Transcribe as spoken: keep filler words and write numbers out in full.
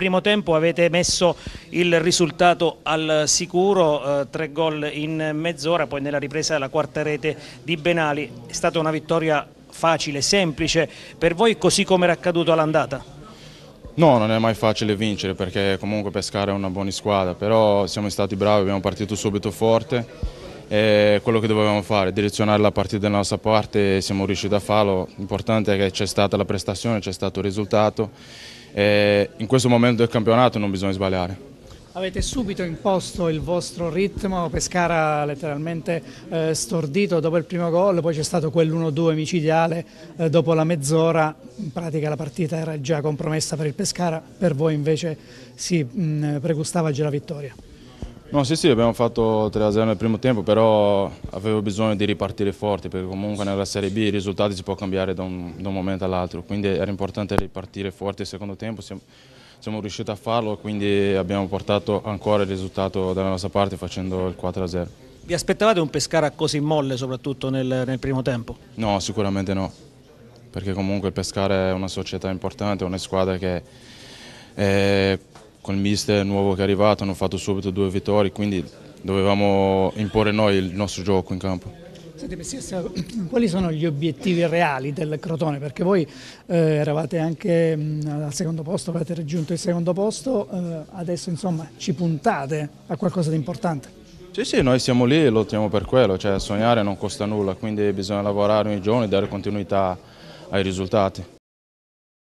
primo tempo avete messo il risultato al sicuro, eh, tre gol in mezz'ora, poi nella ripresa la quarta rete di Benali. È stata una vittoria facile, semplice per voi, così come era accaduto all'andata? No, non è mai facile vincere perché comunque Pescara è una buona squadra, però siamo stati bravi, abbiamo partito subito forte e quello che dovevamo fare, direzionare la partita dalla nostra parte, siamo riusciti a farlo. L'importante è che c'è stata la prestazione, c'è stato il risultato e in questo momento del campionato non bisogna sbagliare. Avete subito imposto il vostro ritmo, Pescara letteralmente eh, stordito dopo il primo gol, poi c'è stato quell'uno due micidiale eh, dopo la mezz'ora, in pratica la partita era già compromessa per il Pescara, per voi invece si mh, pregustava già la vittoria. No, sì, sì, abbiamo fatto tre a zero nel primo tempo, però avevo bisogno di ripartire forti perché comunque nella Serie B i risultati si può cambiare da un, da un momento all'altro, quindi era importante ripartire forti nel secondo tempo. Siamo, siamo riusciti a farlo, quindi abbiamo portato ancora il risultato dalla nostra parte facendo il quattro a zero. Vi aspettavate un Pescara così molle soprattutto nel, nel primo tempo? No, sicuramente no, perché comunque il Pescara è una società importante, una squadra che è, con il mister nuovo che è arrivato hanno fatto subito due vittorie, quindi dovevamo imporre noi il nostro gioco in campo. Senti, quali sono gli obiettivi reali del Crotone? Perché voi eh, eravate anche mh, al secondo posto, avete raggiunto il secondo posto, eh, adesso insomma ci puntate a qualcosa di importante. Sì, sì, noi siamo lì e lottiamo per quello, cioè sognare non costa nulla, quindi bisogna lavorare ogni giorno e dare continuità ai risultati.